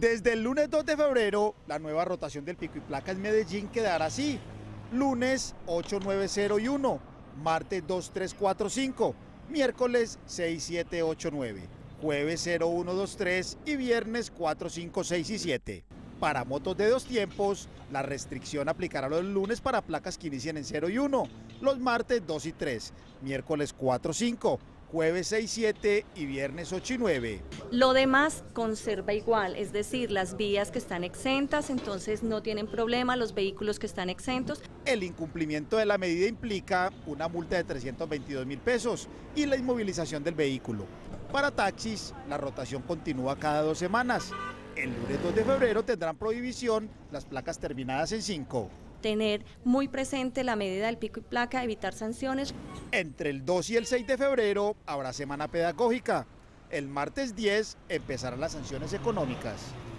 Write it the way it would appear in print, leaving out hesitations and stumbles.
Desde el lunes 2 de febrero, la nueva rotación del pico y placa en Medellín quedará así: lunes 8901, martes 2345, miércoles 6789, jueves 0123 y viernes 45, 6 y 7. Para motos de dos tiempos, la restricción aplicará los lunes para placas que inicien en 0 y 1, los martes 2 y 3, miércoles 4, 5, jueves 6, 7 y viernes 8 y 9. Lo demás conserva igual, es decir, las vías que están exentas, entonces no tienen problema los vehículos que están exentos. El incumplimiento de la medida implica una multa de 322.000 pesos y la inmovilización del vehículo. Para taxis, la rotación continúa cada 2 semanas. El lunes 2 de febrero tendrán prohibición las placas terminadas en 5. Tener muy presente la medida del pico y placa, evitar sanciones. Entre el 2 y el 6 de febrero habrá semana pedagógica. El martes 10 empezarán las sanciones económicas.